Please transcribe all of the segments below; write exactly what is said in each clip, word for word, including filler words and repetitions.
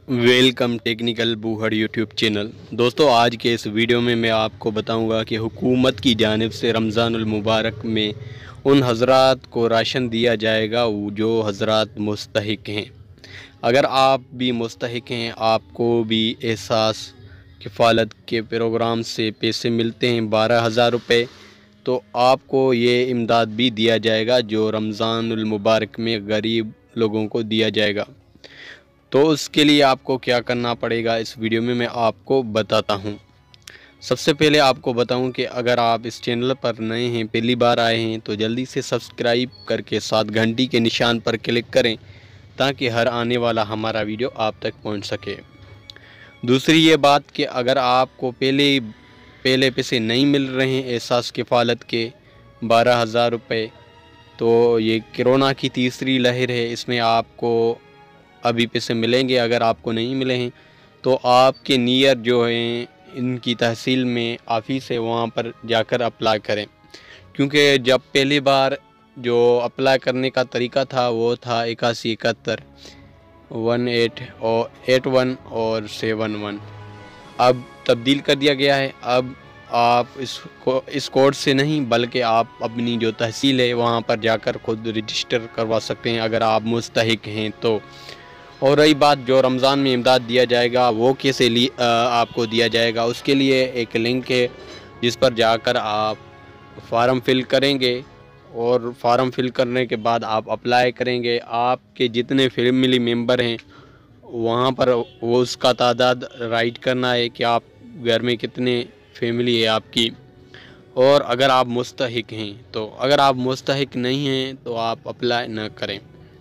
Welcome technical बूहड़ YouTube channel. दोस्तों, आज के इस वीडियो में मैं आपको बताऊंगा कि हुकूमत की जानिब से रमज़ानुल मुबारक में उन हज़रात को राशन दिया जाएगा जो हज़रात मुस्तहिक हैं। अगर आप भी मुस्तहिक हैं, आपको भी एहसास किफ़ालत के प्रोग्राम से पैसे मिलते हैं बारह हज़ार रुपये, तो आपको ये इमदाद भी दिया जाएगा जो रमज़ानुल मुबारक में गरीब लोगों को दिया जाएगा। तो उसके लिए आपको क्या करना पड़ेगा, इस वीडियो में मैं आपको बताता हूं। सबसे पहले आपको बताऊं कि अगर आप इस चैनल पर नए हैं, पहली बार आए हैं, तो जल्दी से सब्सक्राइब करके साथ घंटी के निशान पर क्लिक करें ताकि हर आने वाला हमारा वीडियो आप तक पहुंच सके। दूसरी ये बात कि अगर आपको पहले पहले पैसे नहीं मिल रहे हैं एहसास किफ़ालत के बारह हज़ार रुपये, तो ये कोरोना की तीसरी लहर है, इसमें आपको अभी पैसे मिलेंगे। अगर आपको नहीं मिले हैं तो आपके नियर जो हैं इनकी तहसील में ऑफिस है, वहाँ पर जाकर अप्लाई करें, क्योंकि जब पहली बार जो अप्लाई करने का तरीका था वो था इक्यासी इकहत्तर वन एट और एट वन और सेवन वन। अब तब्दील कर दिया गया है। अब आप इस को इस कोड से नहीं बल्कि आप अपनी जो तहसील है वहाँ पर जाकर खुद रजिस्टर करवा सकते हैं अगर आप मुस्तहिक हैं तो। और रही बात जो रमज़ान में इमदाद दिया जाएगा वो कैसे ली आ, आपको दिया जाएगा, उसके लिए एक लिंक है जिस पर जाकर आप फार्म फिल करेंगे और फार्म फिल करने के बाद आप अप्लाई करेंगे। आपके जितने फैमिली मेंबर हैं वहाँ पर वो उसका तादाद राइट करना है कि आप घर में कितने फैमिली है आपकी, और अगर आप मुस्तहिक हैं तो। अगर आप मुस्तहिक नहीं हैं तो आप अप्लाई न करें।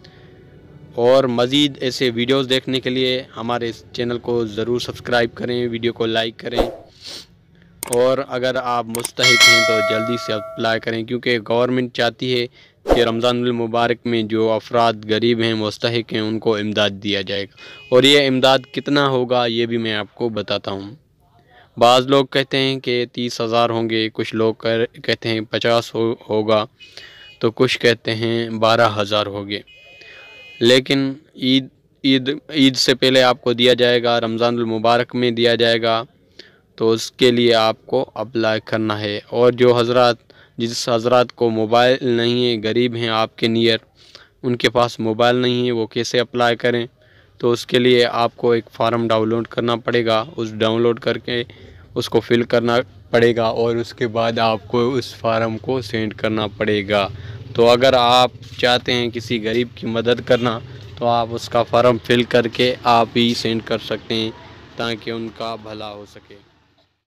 और मज़ीद ऐसे वीडियोस देखने के लिए हमारे इस चैनल को ज़रूर सब्सक्राइब करें, वीडियो को लाइक करें, और अगर आप मुस्तहिक हैं तो जल्दी से अप्लाई करें, क्योंकि गवर्नमेंट चाहती है कि रमज़ानुल मुबारक में जो अफराद गरीब हैं, मुस्तहिक हैं, उनको इमदाद दिया जाएगा। और ये इमदाद कितना होगा ये भी मैं आपको बताता हूँ। बाज़ लोग कहते हैं कि तीस हज़ार होंगे, कुछ लोग कहते हैं पचास हो, होगा तो कुछ कहते हैं बारह हज़ार होंगे। लेकिन ईद ईद ईद से पहले आपको दिया जाएगा, रमज़ानुल मुबारक में दिया जाएगा, तो उसके लिए आपको अप्लाई करना है। और जो हज़रात जिस हज़रात को मोबाइल नहीं है, गरीब हैं आपके नियर, उनके पास मोबाइल नहीं है, वो कैसे अप्लाई करें, तो उसके लिए आपको एक फ़ार्म डाउनलोड करना पड़ेगा। उस डाउनलोड करके उसको फिल करना पड़ेगा और उसके बाद आपको उस फार्म को सेंड करना पड़ेगा। तो अगर आप चाहते हैं किसी गरीब की मदद करना तो आप उसका फार्म फिल करके आप ही सेंड कर सकते हैं ताकि उनका भला हो सके।